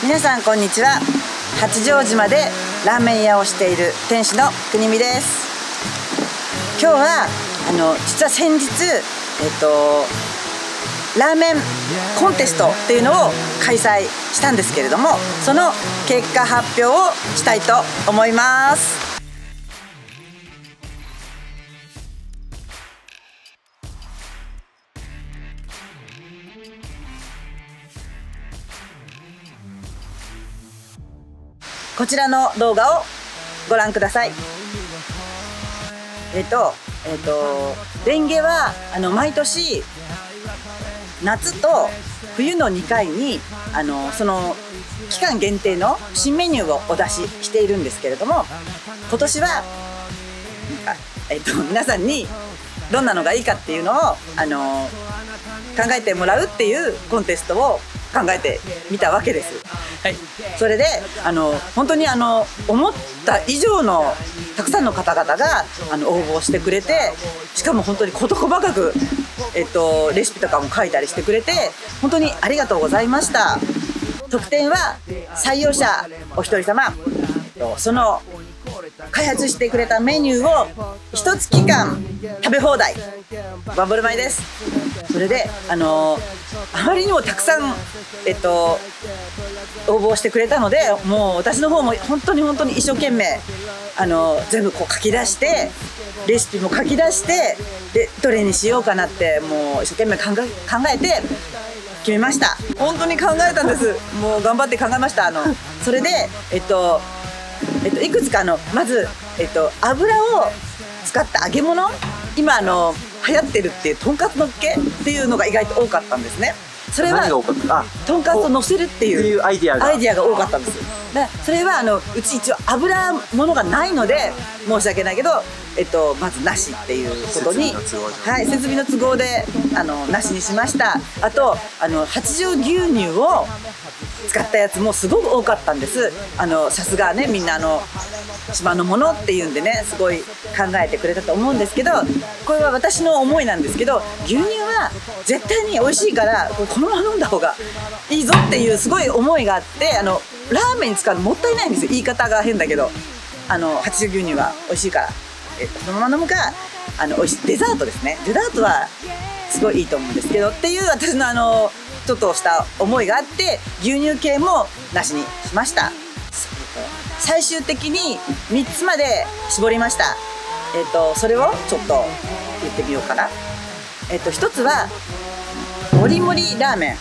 皆さんこんにちは。八丈島でラーメン屋をしている店主の国見です。今日は実は先日ラーメンコンテストっていうのを開催したんですけれども、その結果発表をしたいと思います。こちらの動画をご覧ください。レンゲは毎年夏と冬の2回にその期間限定の新メニューをお出ししているんですけれども、今年は皆さんにどんなのがいいかっていうのを考えてもらうっていうコンテストを考えてみたわけです。はい、それで本当に思った以上のたくさんの方々が応募してくれて、しかも本当に事細かく、レシピとかも書いたりしてくれて、本当にありがとうございました。特典は採用者お一人様、その開発してくれたメニューを1月間食べ放題、バブル米です。それであまりにもたくさん応募してくれたので、もう私の方も本当に一生懸命全部こう書き出して、レシピも書き出して、でどれにしようかなってもう一生懸命考えて決めました。本当に考えたんです。もう頑張って考えました。それでいくつかまず油を使った揚げ物、今流行ってるっていうとんかつのっけっていうのが意外と多かったんですね。それはとんかつを乗せるっていうアイディアが多かったんです。それはうち一応油物がないので申し訳ないけど、まずなしっていうことに、はい、設備の都合でなしにしました。あと八丈牛乳を使ったやつもすごく多かったんです。さすがね、みんな島のものっていうんでね、すごい考えてくれたと思うんですけど、これは私の思いなんですけど、牛乳は絶対に美味しいからこのまま飲んだ方がいいぞっていうすごい思いがあって、ラーメンに使うのもったいないんですよ。言い方が変だけど、八丈牛乳は美味しいから、そのまま飲むか美味しいデザートですね。デザートはすごいいいと思うんですけどっていう私のちょっとした思いがあって、牛乳系もなしにしました。最終的に3つまで絞りました。それをちょっと言ってみようかな。1つはもりもりラーメン、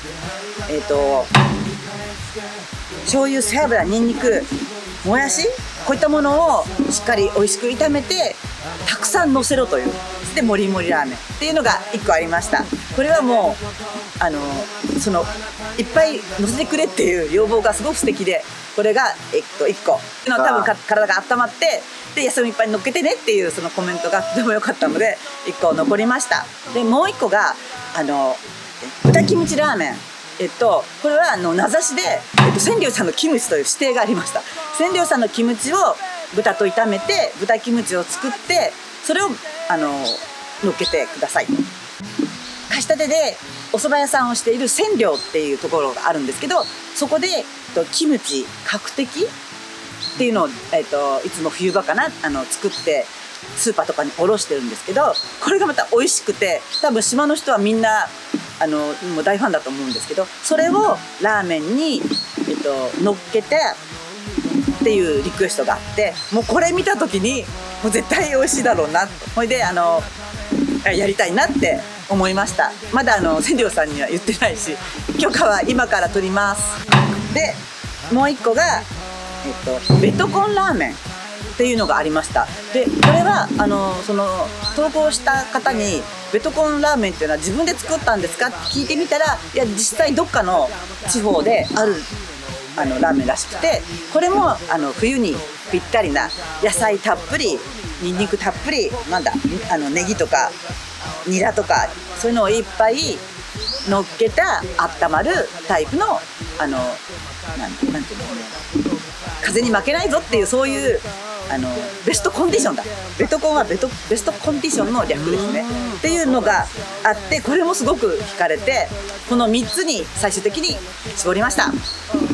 醤油、背脂、にんにく、もやし、こういったものをしっかり美味しく炒めてたくさんのせろという、でもりもりラーメンっていうのが1個ありました。これはもういっぱいのせてくれっていう要望がすごく素敵で、これが1個多分体が温まって、で野菜もいっぱい乗っけてねっていうそのコメントがとても良かったので1個残りました。でもう1個が豚キムチラーメン。これは名指しで千両さんのキムチという指定がありました。千両さんのキムチを豚と炒めて、豚キムチを作って、それを乗っけてください。貸し立てでお蕎麦屋さんをしている千両っていうところがあるんですけど、そこでキムチ角的っていうのをいつも冬場かな作ってスーパーとかに卸してるんですけど、これがまた美味しくて、多分島の人はみんなもう大ファンだと思うんですけど、それをラーメンに乗っけてっていうリクエストがあって、もうこれ見た時にもう絶対美味しいだろうな、ほいでやりたいなって思いました。まだ千両さんには言ってないし、許可は今から取ります。でもう一個がベトコンラーメンっていうのがありました。でこれは投稿した方に、ベトコンラーメンっていうのは自分で作ったんですかって聞いてみたら、いや実際どっかの地方であるラーメンらしくて、これも冬にぴったりな、野菜たっぷり、にんにくたっぷり、ネギとかニラとかそういうのをいっぱい乗っけた温まるタイプのなんていうの、風に負けないぞっていう、そういうベストコンディションだ。ベトコンはベストコンディションの略ですねっていうのがあって、これもすごく惹かれて、この3つに最終的に絞りました。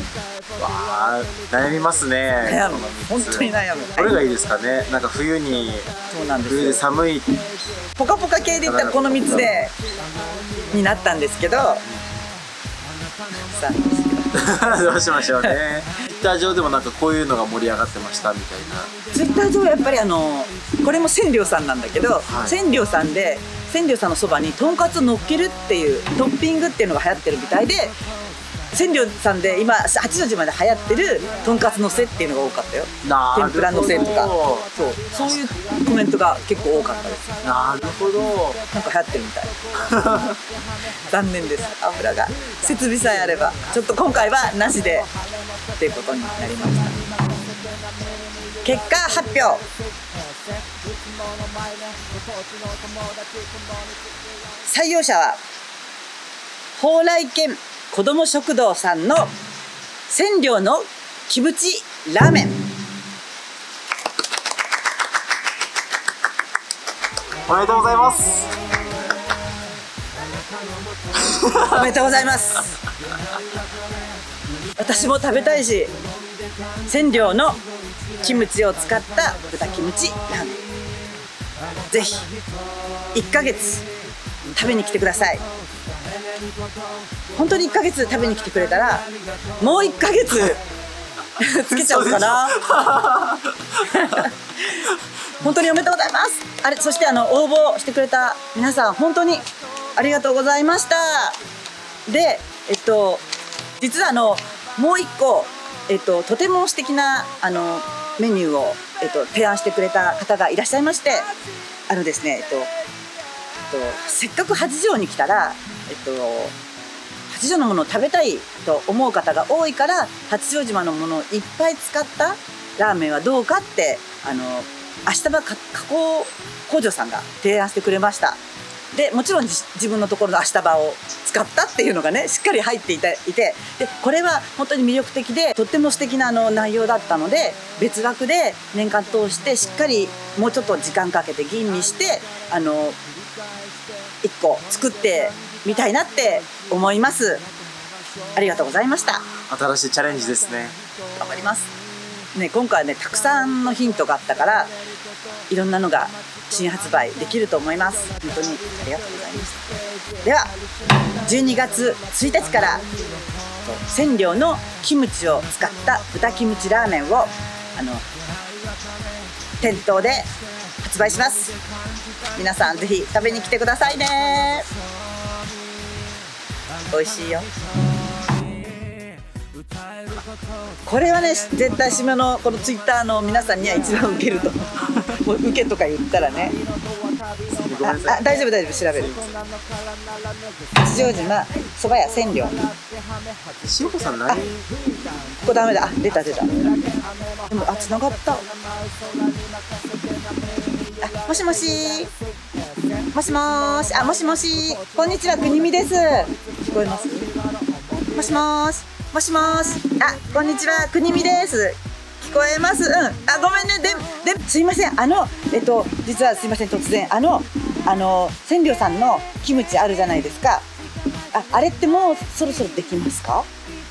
わあ、悩みますね。 悩む、本当に悩む。 どれがいいですかね。なんか冬に、 そうなんですよ。 冬で寒い。 ポカポカ系でいったらこの3つでになったんですけど、さあどうしましょうね。ツイッター上でもなんかこういうのが盛り上がってましたみたいな。 ツイッター上はやっぱりこれも千両さんなんだけど、 はい、 千両さんのそばにとんかつを乗っけるっていうトッピングっていうのが流行ってるみたいで、千両さんで今八丈島で流行ってるとんかつのせっていうのが多かったよ。天ぷらのせとか、そういうコメントが結構多かったです。 なるほど。 なんか流行ってるみたい。残念です。油が設備さえあれば、ちょっと今回はなしでっていうことになりました。結果発表。採用者は蓬莱軒子ども食堂さんの千両のキムチラーメン。 おめでとうございます。 おめでとうございます。私も食べたいし、千両のキムチを使った豚キムチラーメン、ぜひ1ヶ月食べに来てください。本当に1ヶ月食べに来てくれたらもう1ヶ月つけちゃおうかな。本当におめでとうございます。あれ、そして応募してくれた皆さん本当にありがとうございました。で、実はもう1個、とても素敵なメニューを、提案してくれた方がいらっしゃいまして、ですね、せっかく八丈に来たら、八丈のものを食べたいと思う方が多いから、八丈島のものをいっぱい使ったラーメンはどうかって足場加工工場さんが提案してくれました。でもちろん自分のところの足場を使ったっていうのがね、しっかり入っていて、でこれは本当に魅力的でとっても素敵な内容だったので、別枠で年間通してしっかりもうちょっと時間かけて吟味して1個作ってみたいなって思います。ありがとうございました。 新しいチャレンジですね。 頑張りますね。今回はね、たくさんのヒントがあったから、いろんなのが新発売できると思います。本当にありがとうございました。では12月1日から千両のキムチを使った豚キムチラーメンを店頭で発売します。皆さんぜひ食べに来てくださいね。美味しいよ。これはね、絶対島のこのツイッターの皆さんには一番ウケるともうウケとか言ったらね、大丈夫大丈夫、調べる。八丈島そば屋千両。 塩子さん何？ ここダメだ。出た。でも繋がった。もしもし。もしもーし。もしもし。こんにちは、国見です。聞こえます？もしもーし。もしもーし。こんにちは、国見です。聞こえます？ごめんね。すいません。実はすいません、突然千両さんのキムチあるじゃないですか。あれってもうそろそろできますか？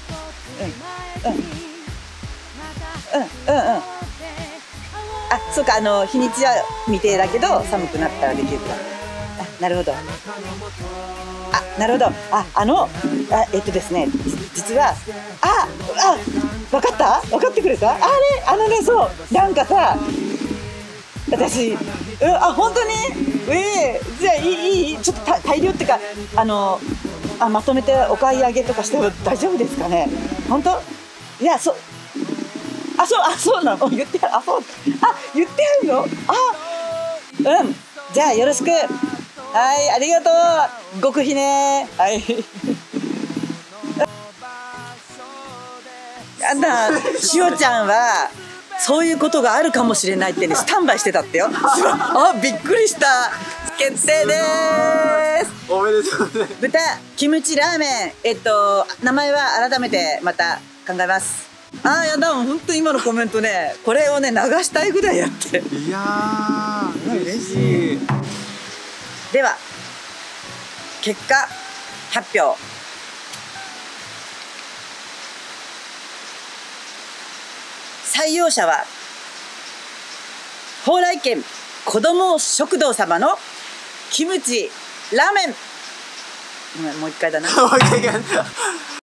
そうか、日にちは未定だけど寒くなったらできるか。なるほど。なるほど。ですね、実は分かった？分かってくれた？そうなんかさ、私本当にじゃあいいちょっと大量っていうかまとめてお買い上げとかしても大丈夫ですかね？本当？いや、そうなの。言ってやる。言ってやるの？じゃあよろしく。はい、ありがとう。極秘ね。はい。しおちゃんはそういうことがあるかもしれないってね、スタンバイしてたってよ。びっくりした。決定です。 おめでとうね。 豚キムチラーメン、名前は改めてまた考えます。やだ、もう本当に今のコメントね、これをね流したいぐらいやって。 いやー、嬉しい。 では結果発表。 採用者は蓬莱軒子ども食堂様のキムチラーメン。ごめん、もう一回だな。